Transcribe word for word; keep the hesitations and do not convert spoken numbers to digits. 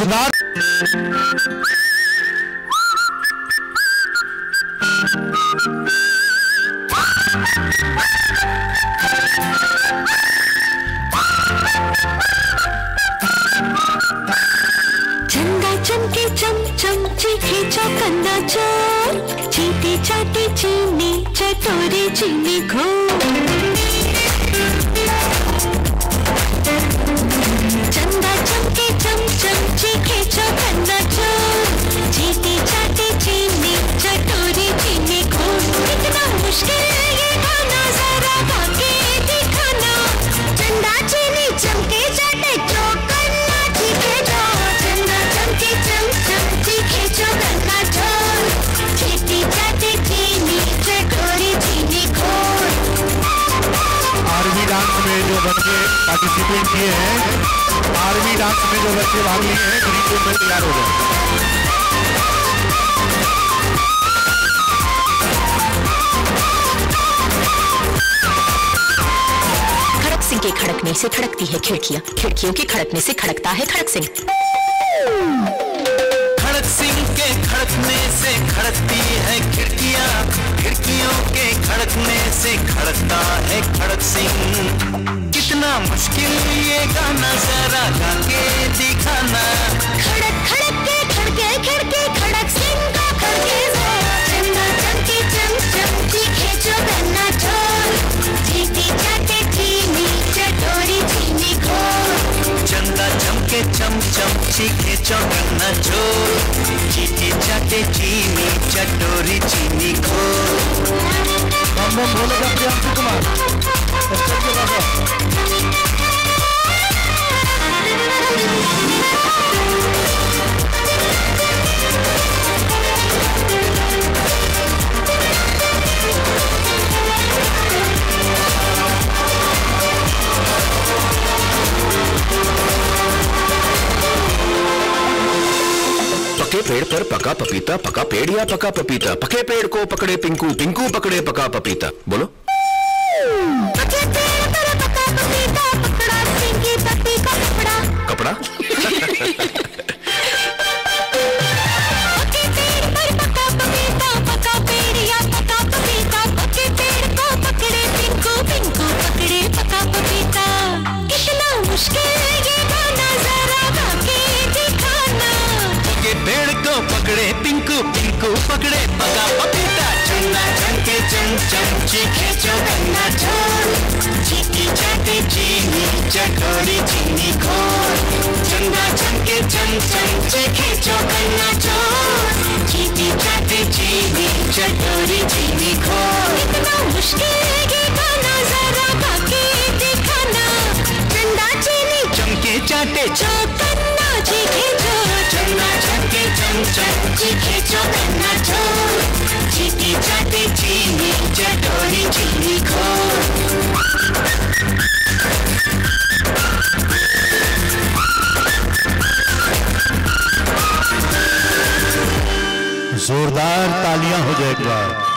जोरदार चंदा चमके चम चम चीखे चौकन्ना चोर चीटी चाटी चीनी चटोरी चीनी घोर चंदा चमके चम चम चीखे चौकन्ना चोर चीटी चाटी चीनी चटोरी चीनी घोर कितना मुश्किल है ये गाना जरा गा के दिखाना चंदा चीनी चमके चाटे चौकन्ना चीखे चोर चंदा चमके चम चम चीखे चौकन्ना चोर चीटी चाटी चीनी चटोरी चीनी घोर। आर्मी डांस में जो बच्चे पार्टिसिपेट किए हैं, आर्मी डांस में जो बच्चे भाग लिए हैं, ग्रीन रूम में तैयार हो गए। खड़क सिंह के खड़कने से खड़कती है खिड़कियां, खिड़कियों के खड़कने से खड़कता है खड़क सिंह। खड़क सिंह के खड़कने से खड़कती है खिड़कियां, खिड़कियों के खड़कने से खड़कता है खड़क सिंह। कितना मुश्किल ये गाना जरा गा के दिखाना। खड़क खड़क के खड़के खिड़के खड़क सिंह का खड़के चंदा चमके चम चम चीखे चौकन्ना चोर चीटी चाटे चीनी चटोरी चीनी घोर चंदा चमके चम चम चीखे चौकन्ना चोर चीटी चाटे चीनी चटोरी चीनी घोर। बम बम बोलेगा प्रियांशु कुमार। पके पेड़ पर पका पपीता, पका पेड़ या पका पपीता, पके पेड़ को पकड़े पिंकू, पिंकू पकड़े पका पपीता। बोलो। पके पेड़ पर पका पपीता पकड़ा पिंकी पपी का कपड़ा कपड़ा पके पेड़ पर पका पपीता पका पेड़ या पका पपीता पके पेड़ को पकड़े पिंकू, पिंकू पकड़े पका पपीता। कितना मुश्किल है ये गाना जरा गा के दिखाना। पके पेड़ को पकड़े पिंकू, पिंकू पकड़े पका पपीता। चंदा चमके चम चम चीखे चौकन्ना चोर चीटी चाटे चीनी चटोरी चीनी घोर चंदा चमके चम चम चीखे चौकन्ना चोर चीटी चाटे चीनी चटोरी चीनी घोर। कितना मुश्किल है ये गाना जरा गा के दिखाना। चंदा चीनी चमके चाटे चौकन्ना चीखे चोर चंदा चमके चम चम चीखे चौकन्ना चोर चीटी चाटे चीनी चटोरी चीनी घोर। जोरदार तालियां हो जाए एक बार।